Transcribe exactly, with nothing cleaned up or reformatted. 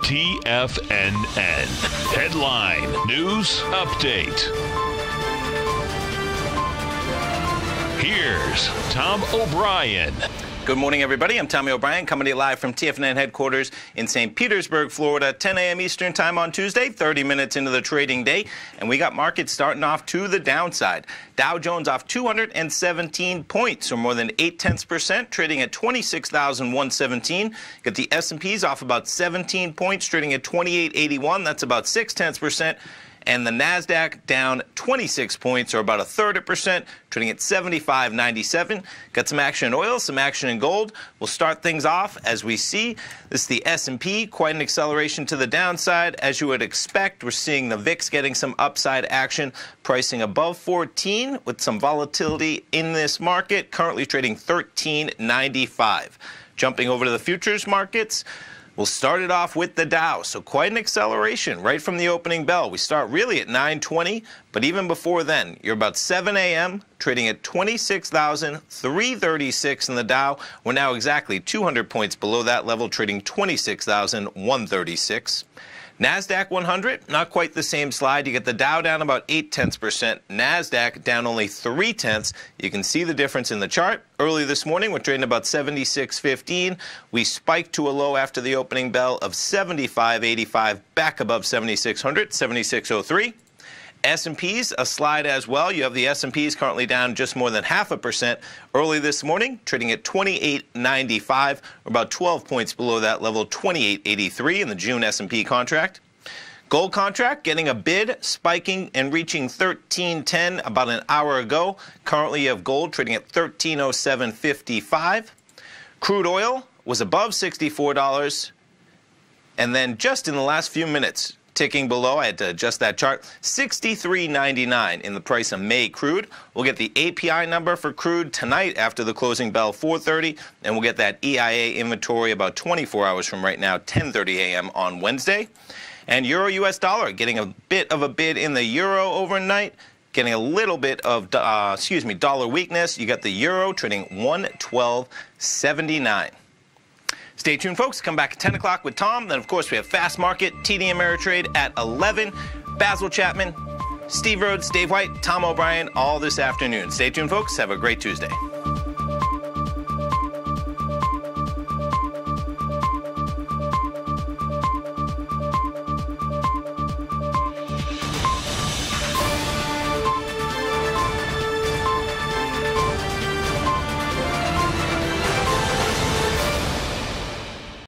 T F N N Headline News Update. Here's Tom O'Brien. Good morning, everybody. I'm Tommy O'Brien, coming to you live from T F N N headquarters in Saint Petersburg, Florida. ten a m Eastern time on Tuesday, thirty minutes into the trading day, and we got markets starting off to the downside. Dow Jones off two hundred seventeen points, or more than eight tenths percent, trading at twenty-six thousand one hundred seventeen. Got the S and P's off about seventeen points, trading at twenty-eight eighty-one. That's about six tenths percent. And the NASDAQ down twenty-six points, or about a third of a percent, trading at seventy-five ninety-seven. Got some action in oil, some action in gold. We'll start things off as we see. This is the S and P, quite an acceleration to the downside. As you would expect, we're seeing the V I X getting some upside action, pricing above fourteen with some volatility in this market, currently trading thirteen ninety-five. Jumping over to the futures markets. We'll start it off with the Dow, so quite an acceleration right from the opening bell. We start really at nine twenty, but even before then, you're about seven a m trading at twenty-six thousand three hundred thirty-six in the Dow. We're now exactly two hundred points below that level, trading twenty-six thousand one hundred thirty-six. NASDAQ one hundred, not quite the same slide. You get the Dow down about eight tenths percent, NASDAQ down only three tenths. You can see the difference in the chart. Early this morning, we're trading about seventy-six fifteen. We spiked to a low after the opening bell of seventy-five eighty-five, back above seventy-six hundred, seventy-six oh three. S and P's, a slide as well. You have the S and P's currently down just more than half a percent. Early this morning, trading at twenty-eight ninety-five, or about twelve points below that level, twenty-eight eighty-three in the June S and P contract. Gold contract getting a bid, spiking and reaching thirteen ten about an hour ago. Currently, you have gold trading at thirteen oh seven fifty-five. Crude oil was above sixty-four dollars, and then just in the last few minutes, ticking below, I had to adjust that chart, sixty-three ninety-nine in the price of May crude. We'll get the A P I number for crude tonight after the closing bell, four thirty, and we'll get that E I A inventory about twenty-four hours from right now, ten thirty a m on Wednesday. And Euro U S dollar getting a bit of a bid in the Euro overnight, getting a little bit of, uh, excuse me, dollar weakness. You got the Euro trading one twelve seventy-nine. Stay tuned, folks. Come back at ten o'clock with Tom. Then, of course, we have Fast Market, T D Ameritrade at eleven. Basil Chapman, Steve Rhodes, Dave White, Tom O'Brien, all this afternoon. Stay tuned, folks. Have a great Tuesday.